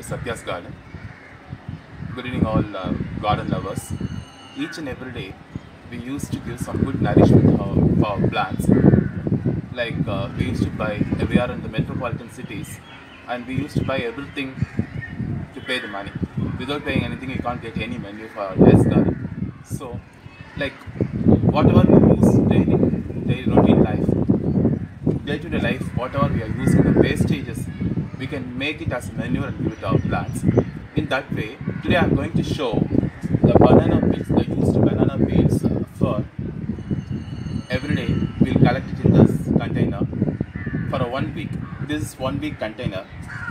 Satya's garden. Good evening all garden lovers. Each and every day we used to give some good nourishment for our plants. Like we used to buy, we are in the metropolitan cities and we used to buy everything to pay the money. Without paying anything you can't get any menu for our terrace garden. So like whatever we use daily routine life, day to day life, whatever we are using, the wastages, we can make it as manure and give it to our plants. In that way, today I am going to show the banana peels, the used banana peels for every day. We will collect it in this container for a 1 week. This is 1 week container.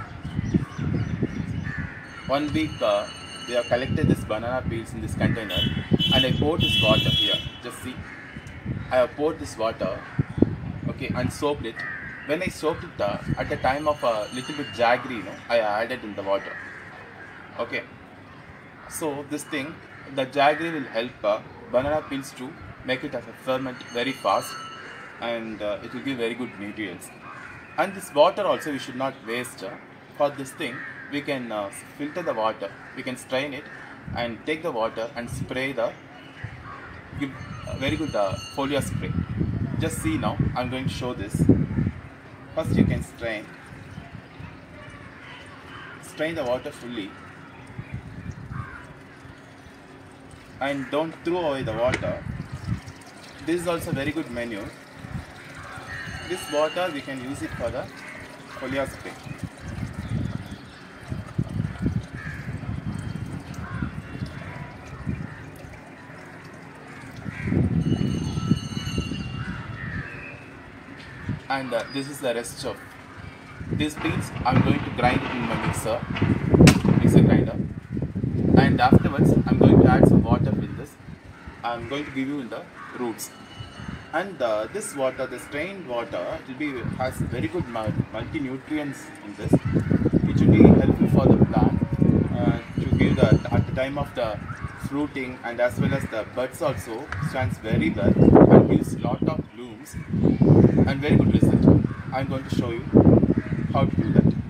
1 week we have collected this banana peels in this container and I poured this water here. Just see, I have poured this water, okay, and soaked it. When I soaked it at the time of a little bit jaggery, I added in the water. Okay, so this thing, the jaggery will help banana peels to make it as a ferment very fast, and it will give very good nutrients. And this water also we should not waste. For this thing, we can filter the water. We can strain it and take the water and spray give very good foliar spray. Just see now. I'm going to show this. First, you can strain the water fully. And don't throw away the water. This is also very good manure. This water we can use it for the foliar spray. And this is the rest of these peels. I'm going to grind it in my mixer grinder, and afterwards I'm going to add some water in this. I'm going to give you in the roots. And this water, the strained water, has very good multi-nutrients in this. It will be helpful for the plant to give at the time of the fruiting, and as well as the buds also stands very well and gives lot of blooms and very good result. I'm going to show you how to do that.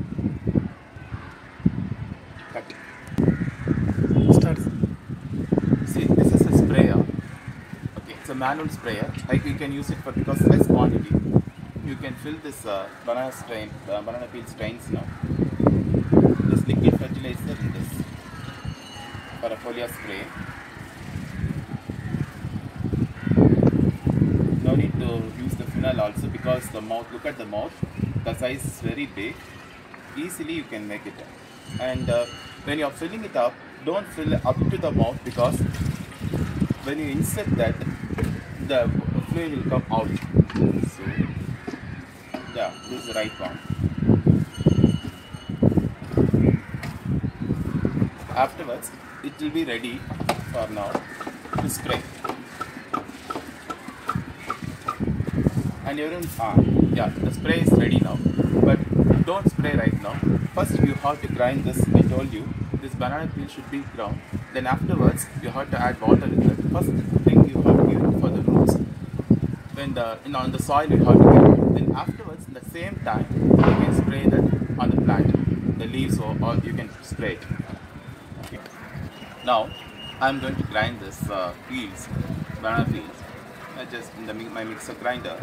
Cut it. Start. See, this is a sprayer. Okay, it's a manual sprayer. Like you can use it for because less quantity. You can fill this banana peel strains now. This liquid fertilizer in this for a foliar spray. No need to use the funnel also because the mouth, look at the mouth, the size is very big. Easily you can make it. And when you are filling it up, don't fill up to the mouth because when you insert that, the fluid will come out. So, yeah, this is the right one. Afterwards, it will be ready for now to spray. And yeah, the spray is ready now. But don't spray right now. First, you have to grind this. I told you this banana peel should be ground. Then afterwards, you have to add water in it. First thing you have to give it for the roots. When on the soil you have to give it. Then afterwards, at the same time, you can spray that on the plant, the leaves, or you can spray it. Okay. Now, I'm going to grind this banana peels. Just in my mixer grinder.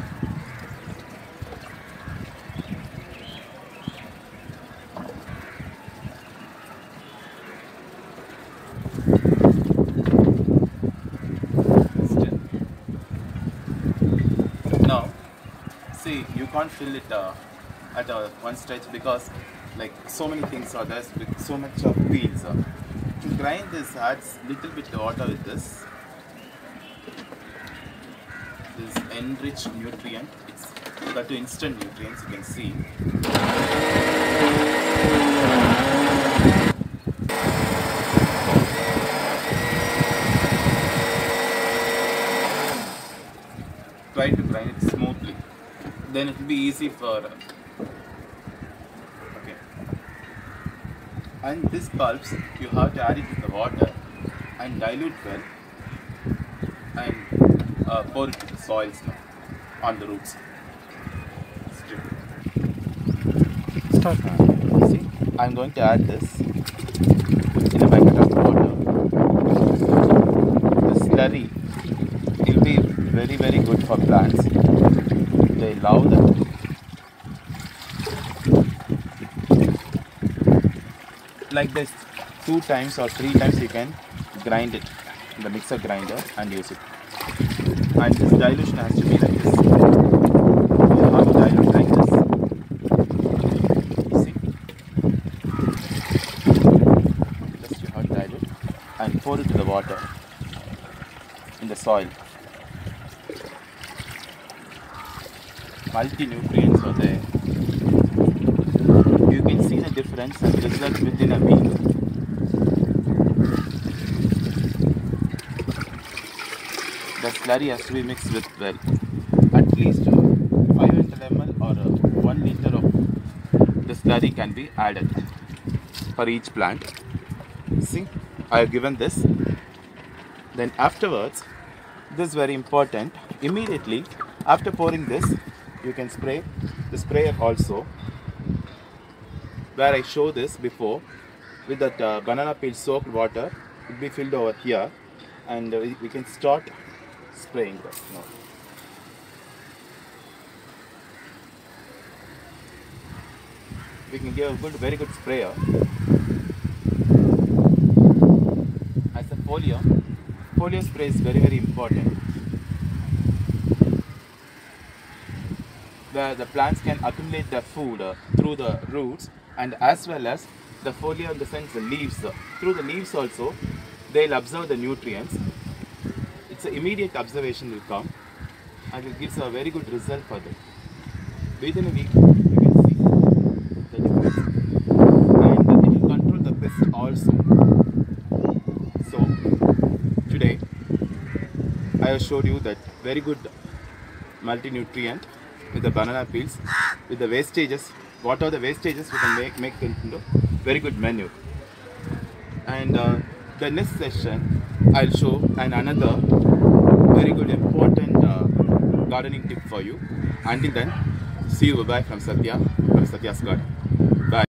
Now, see, you can't fill it at one stretch because like so many things are there with so much of peels. To grind this, adds little bit of water with this. This enriched nutrient, it's got to instant nutrients, you can see. Try to grind it smoothly, then it will be easy for okay. And this pulps, you have to add it with the water and dilute well and pour it to the soils now on the roots. Start. See? I'm going to add this in a bucket of water. The slurry will be very good for plants. They love that. Like this, 2 times or 3 times you can grind it in the mixer grinder and use it. And this dilution has to be like this. You have to dilute like this. You see? Just you have to dilute and pour it to the water in the soil. Multi-nutrients are there. You can see the difference and result within a week. The slurry has to be mixed with well. At least 500 ml or 1 liter of the slurry can be added for each plant. See, I have given this. Then afterwards, this is very important. Immediately after pouring this, you can spray the sprayer also, where I show this before, with that banana peel soaked water. It will be filled over here, and we can start spraying that now. We can give a very good sprayer. As a foliar spray is very important. The plants can accumulate the food through the roots, and as well as the foliar, in the sense the leaves. Through the leaves also, they'll absorb the nutrients. It's an immediate observation will come, and it gives a very good result for them. Within a week, you can see the difference, and it will control the pest also. So today, I have showed you that very good multi-nutrient with the banana peels, with the wastages. What are the wastages we can make into very good manure. And the next session I'll show another very good important gardening tip for you. Until then, see you, bye from Satya, from Satya's Garden.